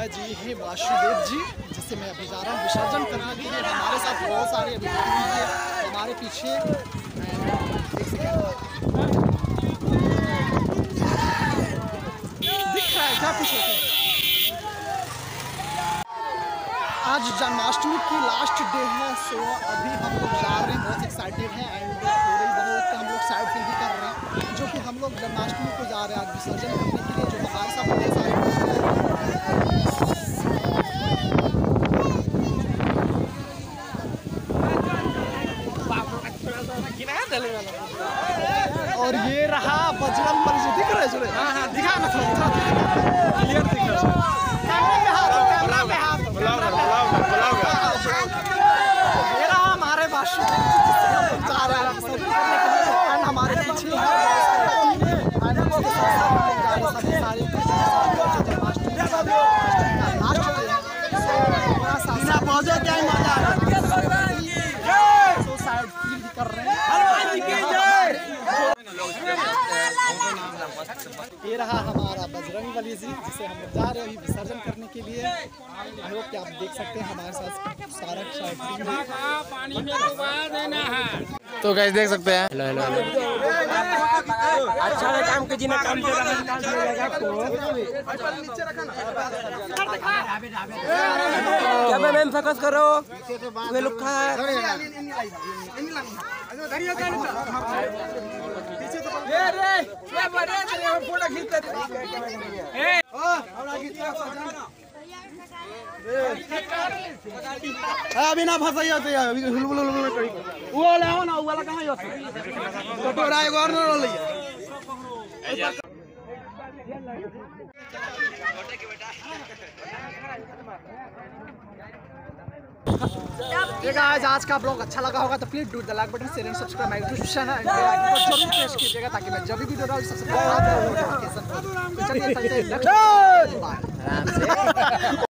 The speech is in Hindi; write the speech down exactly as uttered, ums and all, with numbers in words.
जी हे वासुदेव जी, जिससे मैं अभी जा रहा हूँ विसर्जन करने के लिए। हमारे साथ बहुत सारे अभिमानी हैं हमारे पीछे, देख सकते दिख रहा है क्या पीछे। आज जन्माष्टमी की लास्ट डे है, सो अभी हम लोग जा रहे हैं, बहुत एक्साइटेड हैं एंड थोड़ी बहुत हम लोग साइड सीन भी कर रहे हैं, जो कि हम लोग जन्माष्टमी को जा रहे हैं आज विसर्जन करने के लिए। जो हमारे साथ बहुत सारे और ये रहा बजरंग बली जी, दिख रहे हैं? हाँ हाँ दिखा ना थोड़ा क्लियर दिख रहा है। कैमरे पे हाथ, कैमरा पे हाथ, ये रहा हमारे वासुदेव जी, जिससे हम लोग जा रहे हैं विसर्जन करने के लिए एंड हमारे पीछे कर रहे हैं। ये रहा हमारा बजरंग बली जी, जिसे हम लोग जा रहे हैं विसर्जन करने के लिए। आई होप कि आप देख सकते हैं हमारे साथ सारा तो गाइस देख सकते हैं। हेलो हेलो हेलो अच्छा काम के जिन्हें काम से निकाल दिया जाएगा आपको। क्या मैं मैम फोकस करो वे लोग खा रे रे क्या बड़े तेरे फोटो खींचते ए अभी ना फंसाई होती है, अभी हुलबुल हुलबुल करी वो वाला हो ना, वो वाला कहां होता है कटोरा एक और न ले ये गाइस, आज का ब्लॉग अच्छा लगा होगा तो please do the like button, share and subscribe my YouTube channel जरूर प्रेस कीजिएगा ताकि मैं जब भी वीडियो डालूं सबसे पहले आपको नोटिफिकेशन। चलिए चलते हैं नेक्स्ट बाय।